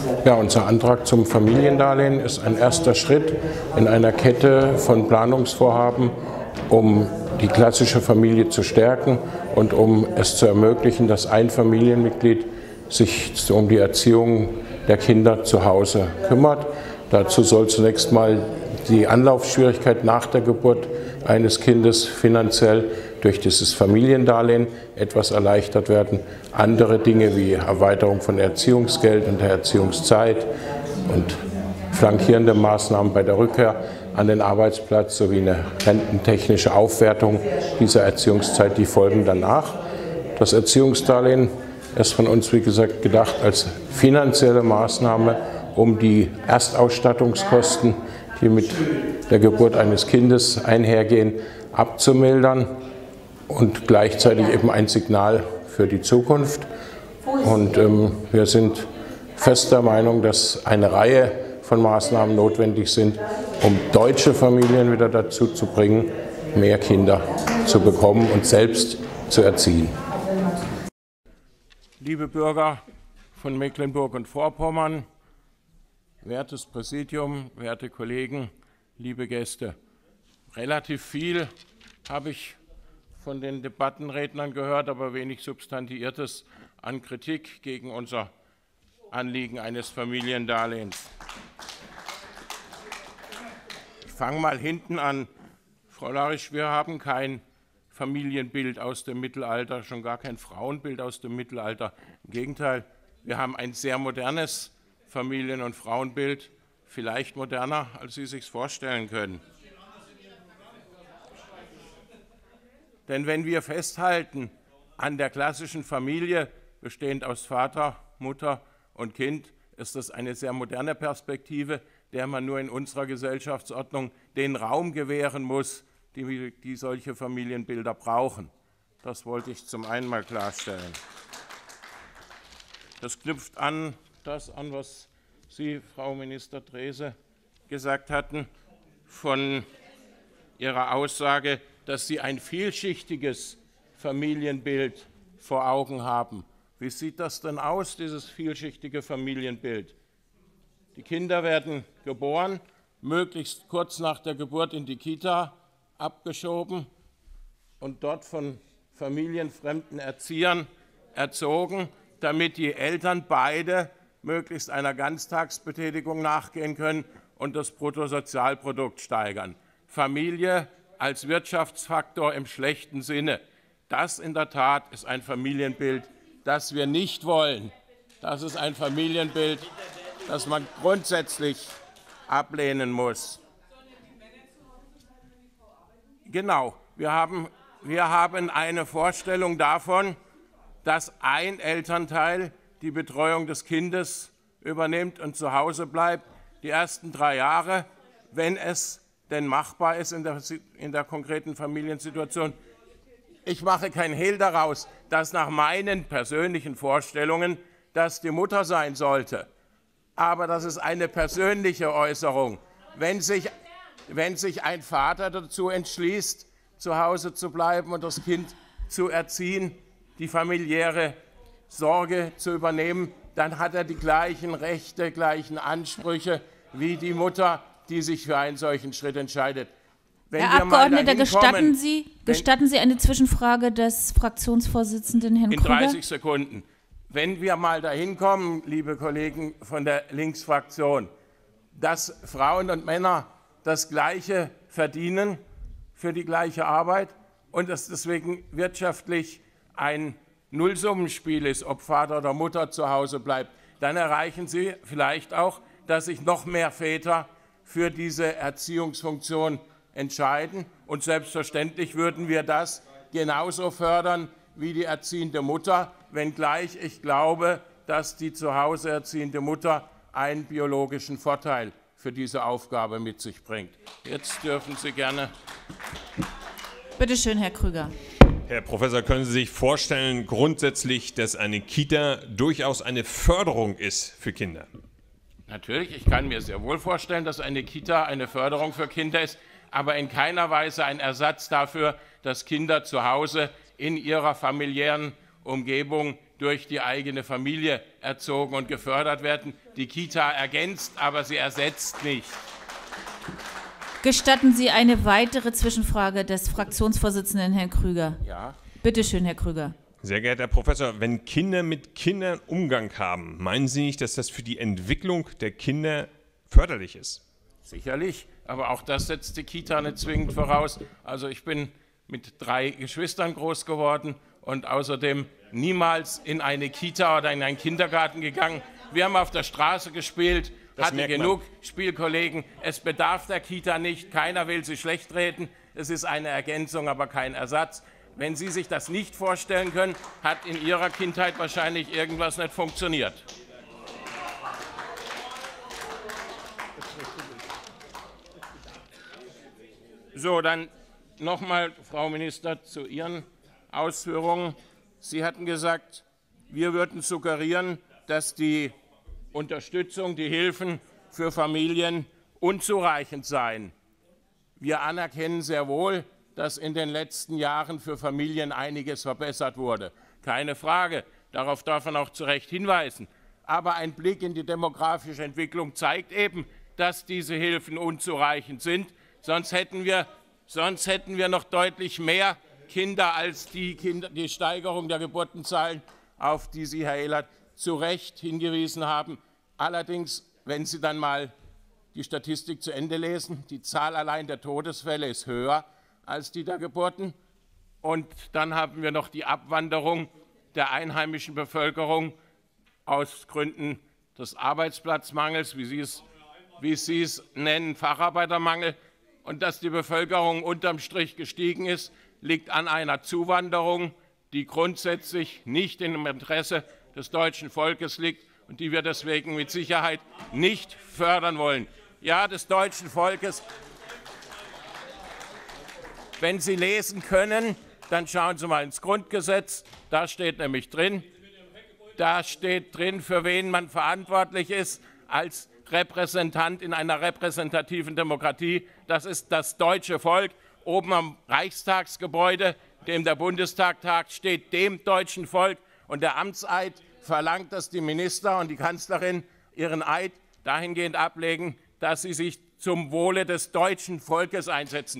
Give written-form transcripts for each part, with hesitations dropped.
Ja, unser Antrag zum Familiendarlehen ist ein erster Schritt in einer Kette von Planungsvorhaben, um die klassische Familie zu stärken und um es zu ermöglichen, dass ein Familienmitglied sich um die Erziehung der Kinder zu Hause kümmert. Dazu soll zunächst mal die Anlaufschwierigkeit nach der Geburt eines Kindes finanziell durch dieses Familiendarlehen etwas erleichtert werden. Andere Dinge wie Erweiterung von Erziehungsgeld und der Erziehungszeit und flankierende Maßnahmen bei der Rückkehr an den Arbeitsplatz sowie eine rententechnische Aufwertung dieser Erziehungszeit, die folgen danach. Das Erziehungsdarlehen ist von uns, wie gesagt, gedacht als finanzielle Maßnahme, um die Erstausstattungskosten, die mit der Geburt eines Kindes einhergehen, abzumildern und gleichzeitig eben ein Signal für die Zukunft. Und wir sind fest der Meinung, dass eine Reihe von Maßnahmen notwendig sind, um deutsche Familien wieder dazu zu bringen, mehr Kinder zu bekommen und selbst zu erziehen. Liebe Bürger von Mecklenburg und Vorpommern, wertes Präsidium, werte Kollegen, liebe Gäste, relativ viel habe ich von den Debattenrednern gehört, aber wenig Substantiiertes an Kritik gegen unser Anliegen eines Familiendarlehens. Ich fange mal hinten an. Frau Larisch, wir haben kein Familienbild aus dem Mittelalter, schon gar kein Frauenbild aus dem Mittelalter. Im Gegenteil, wir haben ein sehr modernes Familien- und Frauenbild, vielleicht moderner, als Sie sich vorstellen können. Denn wenn wir festhalten an der klassischen Familie, bestehend aus Vater, Mutter und Kind, ist das eine sehr moderne Perspektive, der man nur in unserer Gesellschaftsordnung den Raum gewähren muss, die solche Familienbilder brauchen. Das wollte ich zum einen mal klarstellen. Das knüpft an das an, was Sie, Frau Minister Drese, gesagt hatten, von Ihrer Aussage, dass Sie ein vielschichtiges Familienbild vor Augen haben. Wie sieht das denn aus, dieses vielschichtige Familienbild? Die Kinder werden geboren, möglichst kurz nach der Geburt in die Kita abgeschoben und dort von familienfremden Erziehern erzogen, damit die Eltern beide möglichst einer Ganztagsbetätigung nachgehen können und das Bruttosozialprodukt steigern. Familie als Wirtschaftsfaktor im schlechten Sinne. Das in der Tat ist ein Familienbild, das wir nicht wollen. Das ist ein Familienbild, das man grundsätzlich ablehnen muss. Genau, wir haben eine Vorstellung davon, dass ein Elternteil die Betreuung des Kindes übernimmt und zu Hause bleibt, die ersten 3 Jahre, wenn es denn machbar ist in der konkreten Familiensituation. Ich mache kein Hehl daraus, dass nach meinen persönlichen Vorstellungen das die Mutter sein sollte. Aber das ist eine persönliche Äußerung. Wenn sich ein Vater dazu entschließt, zu Hause zu bleiben und das Kind zu erziehen, die familiäre Sorge zu übernehmen, dann hat er die gleichen Rechte, gleichen Ansprüche wie die Mutter, die sich für einen solchen Schritt entscheidet. Herr Abgeordneter, gestatten Sie eine Zwischenfrage des Fraktionsvorsitzenden, Herrn Krüger? In 30 Sekunden. Wenn wir mal dahin kommen, liebe Kollegen von der Linksfraktion, dass Frauen und Männer das Gleiche verdienen für die gleiche Arbeit und es deswegen wirtschaftlich ein Nullsummenspiel ist, ob Vater oder Mutter zu Hause bleibt, dann erreichen Sie vielleicht auch, dass sich noch mehr Väter für diese Erziehungsfunktion entscheiden. Und selbstverständlich würden wir das genauso fördern wie die erziehende Mutter, wenngleich ich glaube, dass die zu Hause erziehende Mutter einen biologischen Vorteil für diese Aufgabe mit sich bringt. Jetzt dürfen Sie gerne. Bitte schön, Herr Krüger. Herr Professor, können Sie sich vorstellen, grundsätzlich, dass eine Kita durchaus eine Förderung ist für Kinder? Natürlich, ich kann mir sehr wohl vorstellen, dass eine Kita eine Förderung für Kinder ist, aber in keiner Weise ein Ersatz dafür, dass Kinder zu Hause in ihrer familiären Umgebung durch die eigene Familie erzogen und gefördert werden. Die Kita ergänzt, aber sie ersetzt nicht. Gestatten Sie eine weitere Zwischenfrage des Fraktionsvorsitzenden, Herrn Krüger? Ja. Bitte schön, Herr Krüger. Sehr geehrter Herr Professor, wenn Kinder mit Kindern Umgang haben, meinen Sie nicht, dass das für die Entwicklung der Kinder förderlich ist? Sicherlich, aber auch das setzt die Kita nicht zwingend voraus. Also ich bin mit 3 Geschwistern groß geworden und außerdem niemals in eine Kita oder in einen Kindergarten gegangen. Wir haben auf der Straße gespielt, hatten genug Spielkollegen. Es bedarf der Kita nicht, keiner will sie schlecht reden. Es ist eine Ergänzung, aber kein Ersatz. Wenn Sie sich das nicht vorstellen können, hat in Ihrer Kindheit wahrscheinlich irgendwas nicht funktioniert. So, dann nochmal, Frau Minister, zu Ihren Ausführungen. Sie hatten gesagt, wir würden suggerieren, dass die Unterstützung, die Hilfen für Familien unzureichend seien. Wir anerkennen sehr wohl, dass in den letzten Jahren für Familien einiges verbessert wurde. Keine Frage, darauf darf man auch zu Recht hinweisen. Aber ein Blick in die demografische Entwicklung zeigt eben, dass diese Hilfen unzureichend sind. Sonst hätten wir noch deutlich mehr Kinder als die Steigerung der Geburtenzahlen, auf die Sie, Herr Ehlert, zu Recht hingewiesen haben. Allerdings, wenn Sie dann mal die Statistik zu Ende lesen, die Zahl allein der Todesfälle ist höher als die der Geburten. Und dann haben wir noch die Abwanderung der einheimischen Bevölkerung aus Gründen des Arbeitsplatzmangels, wie Sie es nennen, Facharbeitermangel. Und dass die Bevölkerung unterm Strich gestiegen ist, liegt an einer Zuwanderung, die grundsätzlich nicht im Interesse des deutschen Volkes liegt und die wir deswegen mit Sicherheit nicht fördern wollen. Ja, des deutschen Volkes. Wenn Sie lesen können, dann schauen Sie mal ins Grundgesetz. Da steht nämlich drin, für wen man verantwortlich ist als Repräsentant in einer repräsentativen Demokratie. Das ist das deutsche Volk. Oben am Reichstagsgebäude, dem der Bundestag tagt, steht dem deutschen Volk. Und der Amtseid verlangt, dass die Minister und die Kanzlerin ihren Eid dahingehend ablegen, dass sie sich zum Wohle des deutschen Volkes einsetzen.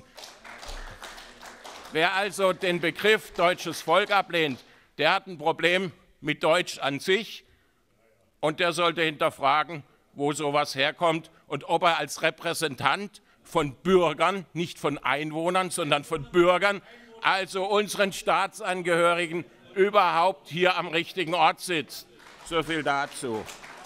Wer also den Begriff deutsches Volk ablehnt, der hat ein Problem mit Deutsch an sich und der sollte hinterfragen, wo sowas herkommt und ob er als Repräsentant von Bürgern, nicht von Einwohnern, sondern von Bürgern, also unseren Staatsangehörigen, überhaupt hier am richtigen Ort sitzt. So viel dazu.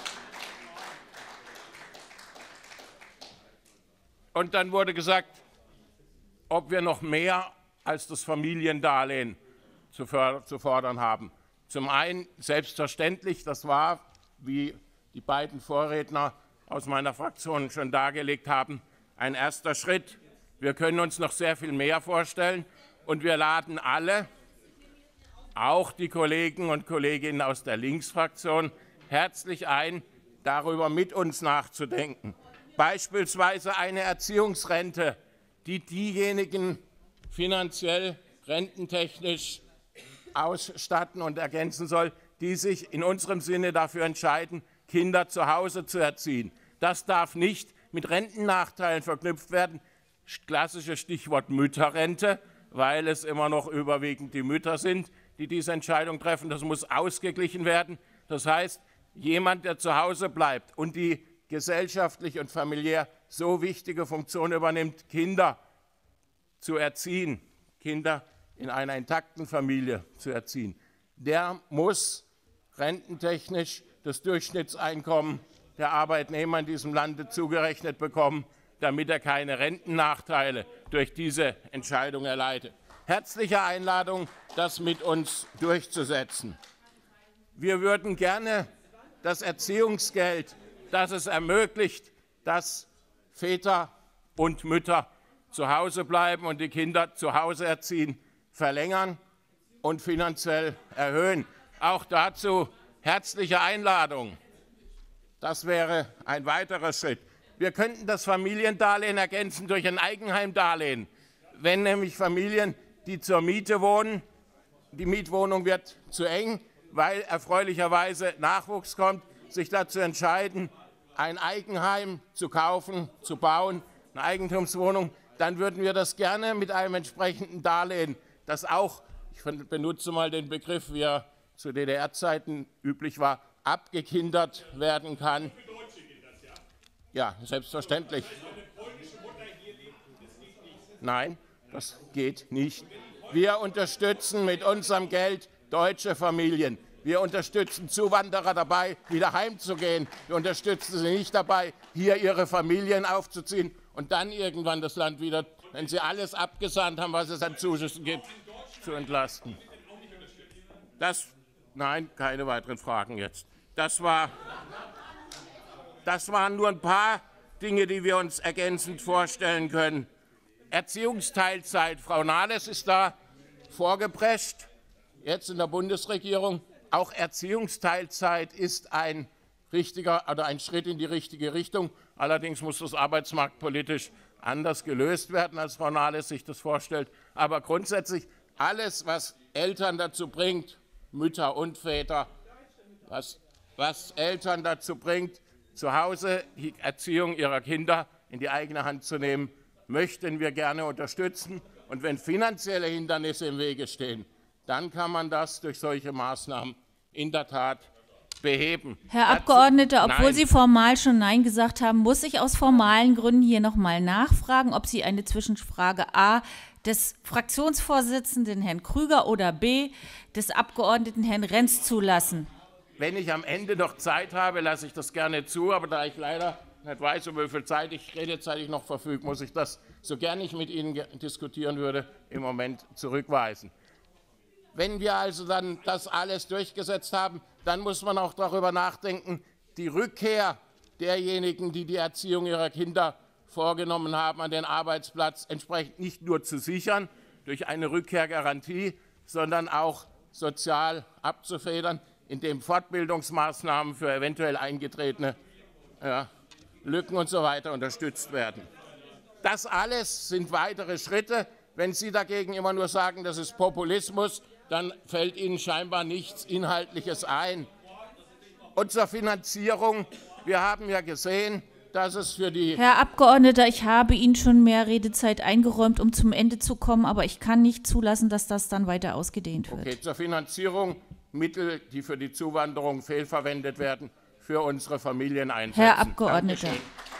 Und dann wurde gesagt, ob wir noch mehr als das Familiendarlehen zu fordern haben. Zum einen selbstverständlich, das war, wie die beiden Vorredner aus meiner Fraktion schon dargelegt haben, ein erster Schritt. Wir können uns noch sehr viel mehr vorstellen und wir laden alle, auch die Kollegen und Kolleginnen aus der Linksfraktion, herzlich ein, darüber mit uns nachzudenken. Beispielsweise eine Erziehungsrente, die diejenigen finanziell, rententechnisch ausstatten und ergänzen soll, die sich in unserem Sinne dafür entscheiden, Kinder zu Hause zu erziehen. Das darf nicht mit Rentennachteilen verknüpft werden. Klassisches Stichwort Mütterrente, weil es immer noch überwiegend die Mütter sind, die diese Entscheidung treffen. Das muss ausgeglichen werden. Das heißt, jemand, der zu Hause bleibt und die gesellschaftlich und familiär so wichtige Funktion übernimmt, Kinder zu erziehen, Kinder in einer intakten Familie zu erziehen, der muss rententechnisch das Durchschnittseinkommen der Arbeitnehmer in diesem Lande zugerechnet bekommen, damit er keine Rentennachteile durch diese Entscheidung erleidet. Herzliche Einladung, das mit uns durchzusetzen. Wir würden gerne das Erziehungsgeld, das es ermöglicht, dass Väter und Mütter zu Hause bleiben und die Kinder zu Hause erziehen, verlängern und finanziell erhöhen. Auch dazu herzliche Einladung. Das wäre ein weiterer Schritt. Wir könnten das Familiendarlehen ergänzen durch ein Eigenheimdarlehen. Wenn nämlich Familien, die zur Miete wohnen, die Mietwohnung wird zu eng, weil erfreulicherweise Nachwuchs kommt, sich dazu entscheiden, ein Eigenheim zu kaufen, zu bauen, eine Eigentumswohnung, dann würden wir das gerne mit einem entsprechenden Darlehen, das auch, ich benutze mal den Begriff, wie er zu DDR-Zeiten üblich war, abgekindert werden kann. Ja, selbstverständlich. Nein, das geht nicht. Wir unterstützen mit unserem Geld deutsche Familien. Wir unterstützen Zuwanderer dabei, wieder heimzugehen. Wir unterstützen sie nicht dabei, hier ihre Familien aufzuziehen und dann irgendwann das Land wieder, wenn sie alles abgesandt haben, was es an Zuschüssen gibt, zu entlasten. Nein, keine weiteren Fragen jetzt. Das waren nur ein paar Dinge, die wir uns ergänzend vorstellen können. Erziehungsteilzeit. Frau Nahles ist da vorgeprescht, jetzt in der Bundesregierung. Auch Erziehungsteilzeit ist ein richtiger oder ein Schritt in die richtige Richtung. Allerdings muss das arbeitsmarktpolitisch anders gelöst werden, als Frau Nahles sich das vorstellt. Aber grundsätzlich alles, was Eltern dazu bringt, Mütter und Väter, was Eltern dazu bringt, zu Hause die Erziehung ihrer Kinder in die eigene Hand zu nehmen, möchten wir gerne unterstützen. Und wenn finanzielle Hindernisse im Wege stehen, dann kann man das durch solche Maßnahmen in der Tat beheben. Herr Abgeordneter, obwohl Sie formal schon Nein gesagt haben, muss ich aus formalen Gründen hier noch mal nachfragen, ob Sie eine Zwischenfrage A des Fraktionsvorsitzenden Herrn Krüger oder B des Abgeordneten Herrn Renz zulassen. Wenn ich am Ende noch Zeit habe, lasse ich das gerne zu, aber da ich leider nicht weiß, um wie viel Redezeit ich noch verfüge, muss ich das, so gern ich mit Ihnen diskutieren würde, im Moment zurückweisen. Wenn wir also dann das alles durchgesetzt haben, dann muss man auch darüber nachdenken, die Rückkehr derjenigen, die die Erziehung ihrer Kinder vorgenommen haben, an den Arbeitsplatz entsprechend nicht nur zu sichern durch eine Rückkehrgarantie, sondern auch sozial abzufedern, indem Fortbildungsmaßnahmen für eventuell eingetretene Lücken und so weiter unterstützt werden. Das alles sind weitere Schritte. Wenn Sie dagegen immer nur sagen, das ist Populismus, dann fällt Ihnen scheinbar nichts Inhaltliches ein. Und zur Finanzierung, wir haben ja gesehen, dass es für die... Herr Abgeordneter, ich habe Ihnen schon mehr Redezeit eingeräumt, um zum Ende zu kommen, aber ich kann nicht zulassen, dass das dann weiter ausgedehnt wird. Okay, zur Finanzierung Mittel, die für die Zuwanderung fehlverwendet werden, für unsere Familien einsetzen. Herr Abgeordneter. Dankeschön.